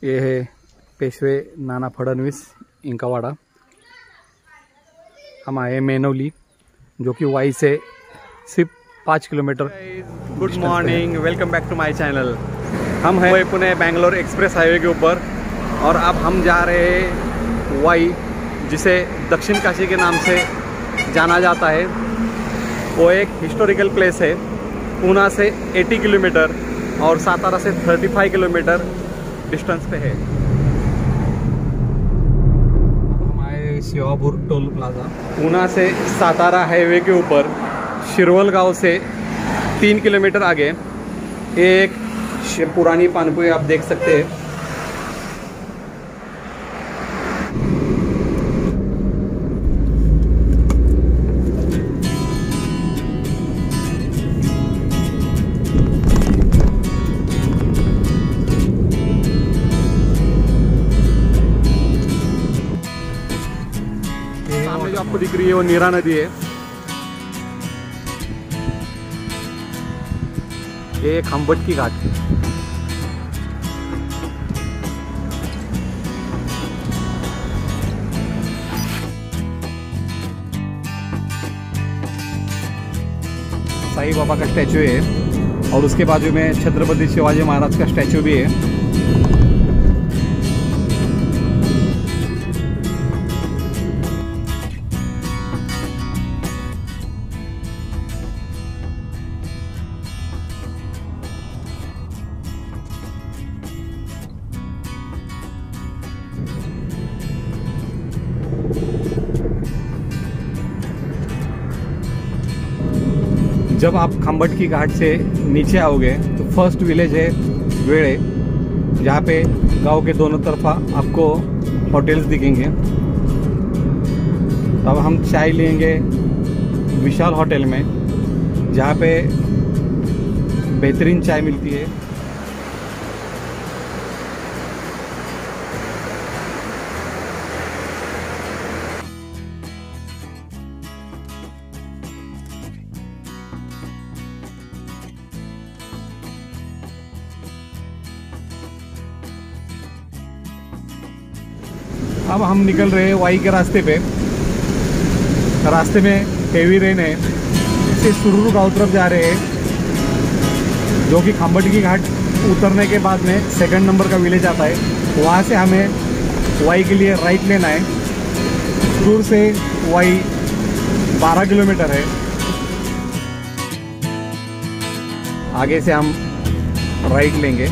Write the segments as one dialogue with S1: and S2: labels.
S1: ये है पेशवे नाना फडणवीस इनका वाड़ा। हम आए मेनवली जो कि वाई से सिर्फ 5 kilometre.
S2: Good morning, welcome back to my channel. हम हैं पुणे बेंगलोर एक्सप्रेस हाईवे के ऊपर और अब हम जा रहे हैं वाई, जिसे दक्षिण काशी के नाम से जाना जाता है। वो एक हिस्टोरिकल प्लेस है। पूना से 80 किलोमीटर और सातारा से 35 किलोमीटर डिस्टेंस पे है।
S1: हमारे शिवापुर टोल प्लाजा
S2: पूना से सातारा हाईवे के ऊपर शिरवल गांव से 3 किलोमीटर आगे एक पुरानी पानपुई आप देख सकते हैं। सामने जो आपको दिख रही है वो नीरा नदी है। ये खम्बटकी घाट।
S1: साईं बाबा का स्टैचू है और उसके बाजू में छत्रपति शिवाजी महाराज का स्टैचू भी है। जब आप खम्बटकी घाट से नीचे आओगे तो फर्स्ट विलेज है वेड़े, जहाँ पे गांव के दोनों तरफा आपको होटल्स दिखेंगे। तब हम चाय लेंगे विशाल होटल में, जहाँ पे बेहतरीन चाय मिलती है। अब हम निकल रहे हैं वाई के रास्ते पे। रास्ते में हेवी रेन है, इससे सुरूर गांव तरफ जा रहे हैं, जो कि खम्बटकी घाट उतरने के बाद में 2nd नंबर का विलेज आता है। वहाँ से हमें वाई के लिए राइट लेना है। सुरूर से वाई 12 किलोमीटर है। आगे से हम राइट लेंगे।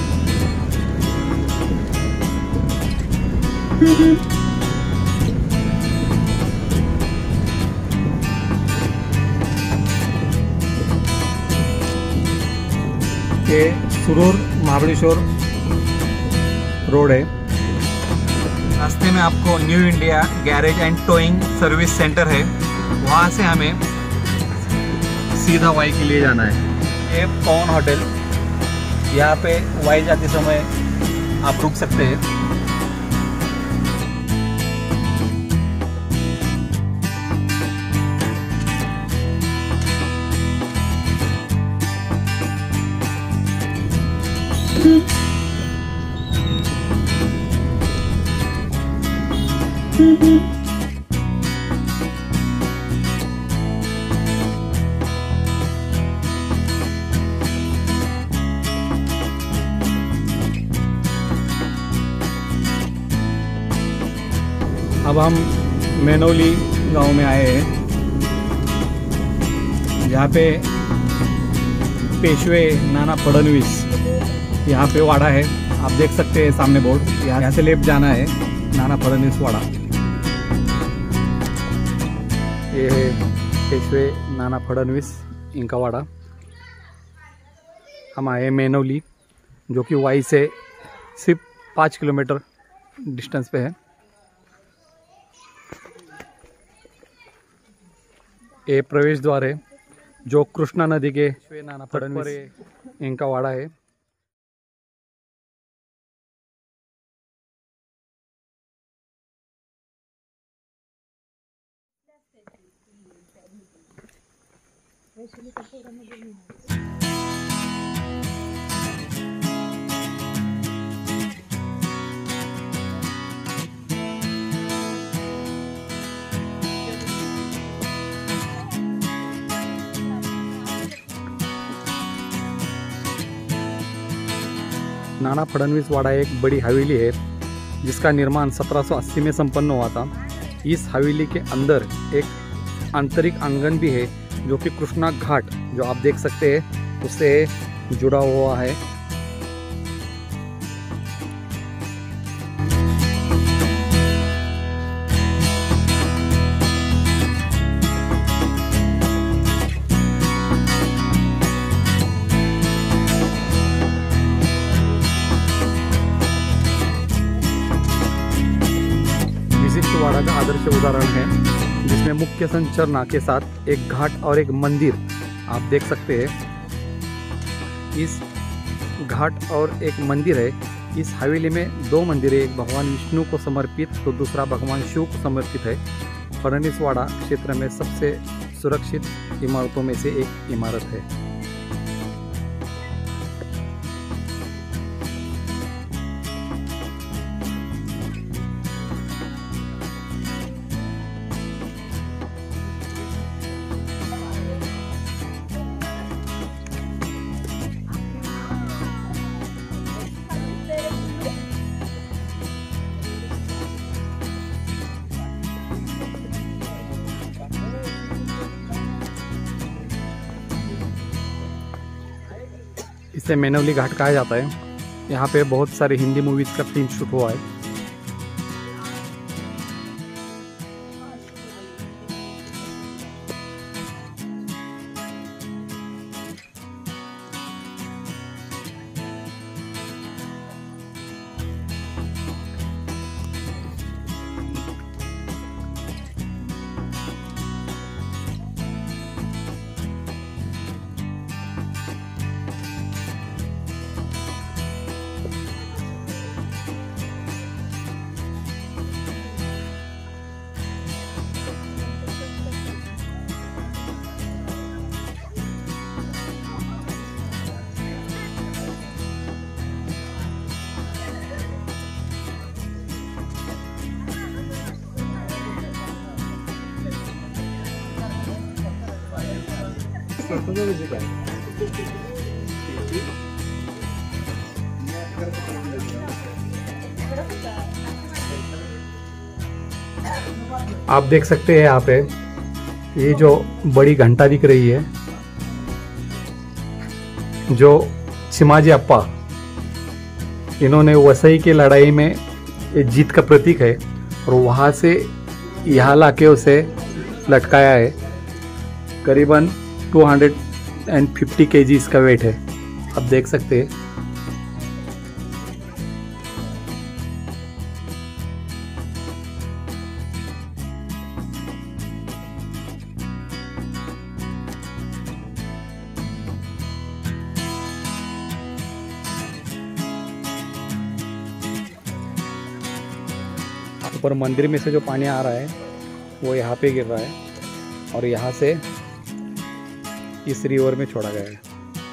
S1: ये सुरूर महाबलेश्वर रोड है। रास्ते में आपको New India garage and towing service centre है, वहाँ से हमें सीधा वाई के लिए जाना है। ये पवन होटल, यहाँ पे वाई जाते समय आप रुक सकते हैं। अब हम मेनवली गांव में आए हैं, जहाँ पे पेशवे नाना फडणवीस यहाँ पे वाड़ा है। आप देख सकते हैं सामने बोर्ड, यहाँ से लेफ्ट जाना है, नाना फडणवीस वाड़ा। ये है पेशवे नाना फडणवीस इनका वाड़ा। हम आए मेनवली जो कि वाई से सिर्फ 5 किलोमीटर डिस्टेंस पे है। ये प्रवेश द्वार है जो कृष्णा नदी के नाना फडणवीस इनका वाड़ा है।
S2: नाना फडणवीस वाड़ा एक बड़ी हवेली है जिसका निर्माण 1780 में संपन्न हुआ था। इस हवेली के अंदर एक आंतरिक आंगन भी है जो कि कृष्णा घाट जो आप देख सकते हैं उससे जुड़ा हुआ है। वाड़ा का आदर्श उदाहरण है जिसमें मुख्य संरचना के साथ एक घाट और एक मंदिर आप देख सकते हैं। इस घाट और एक मंदिर है। इस हवेली में 2 मंदिर है, एक भगवान विष्णु को समर्पित तो दूसरा भगवान शिव को समर्पित है। फडणवीस वाड़ा क्षेत्र में सबसे सुरक्षित इमारतों में से एक इमारत है। इसे मैनवली घाट कहा जाता है। यहाँ पे बहुत सारे हिंदी मूवीज का फिल्म शूट हुआ है। आप देख सकते हैं यहाँ पे ये जो बड़ी घंटा दिख रही है जो चिमाजी अप्पा इन्होंने वसई की लड़ाई में ये जीत का प्रतीक है और वहाँ से यहाँ लाके उसे लटकाया है। करीबन 250 kg इसका वेट है, आप देख सकते हैं। ऊपर मंदिर में से जो पानी आ रहा है वो यहाँ पे गिर रहा है और यहाँ से इस रिवर में छोड़ा गया है।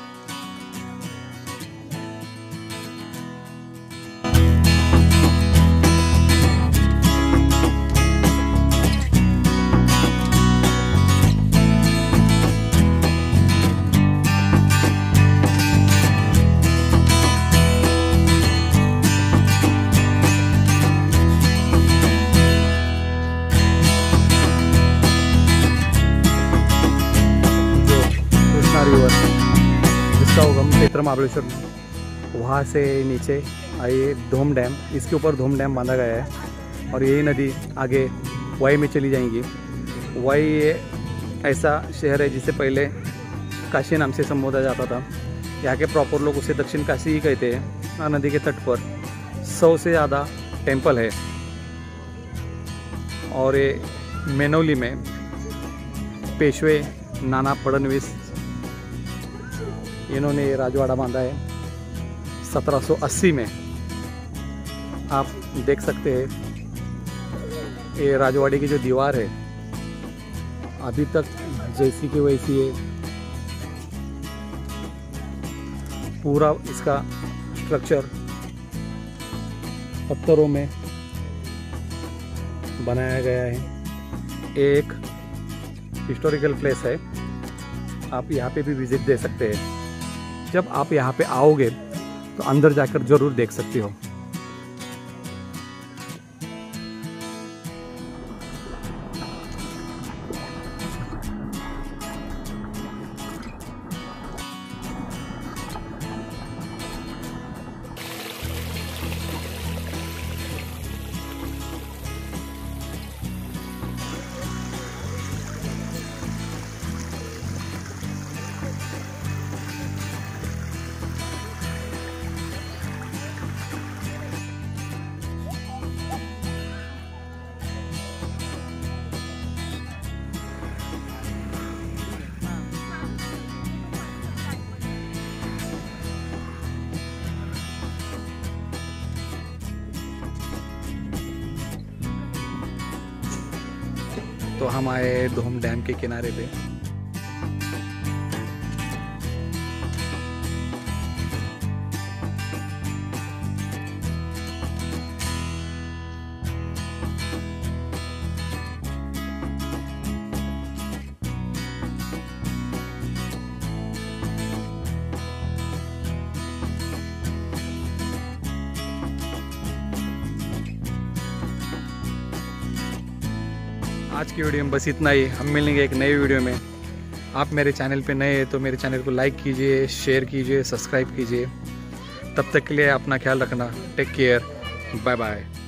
S2: जिसका उगम क्षेत्र महाबलेश्वर वहाँ से नीचे आइए धोम डैम, इसके ऊपर धोम डैम बांधा गया है और यही नदी आगे वाई में चली जाएंगी। वाई ये ऐसा शहर है जिसे पहले काशी नाम से संबोधा जाता था। यहाँ के प्रॉपर लोग उसे दक्षिण काशी ही कहते हैं। नदी के तट पर 100 से ज़्यादा टेम्पल है और ये मैनवली में पेशवे नाना फडणवीस इन्होंने राजवाड़ा बांधा है 1780 में। आप देख सकते हैं ये राजवाड़े की जो दीवार है अभी तक जैसी की वैसी है। पूरा इसका स्ट्रक्चर पत्थरों में बनाया गया है। एक हिस्टोरिकल प्लेस है, आप यहाँ पे भी विजिट दे सकते हैं। जब आप यहाँ पे आओगे तो अंदर जाकर ज़रूर देख सकती हो। तो हम आए धूम डैम के किनारे पे। आज की वीडियो में बस इतना ही। हम मिलेंगे एक नई वीडियो में। आप मेरे चैनल पे नए हैं तो मेरे चैनल को लाइक कीजिए, शेयर कीजिए, सब्सक्राइब कीजिए। तब तक के लिए अपना ख्याल रखना। Take care, bye bye.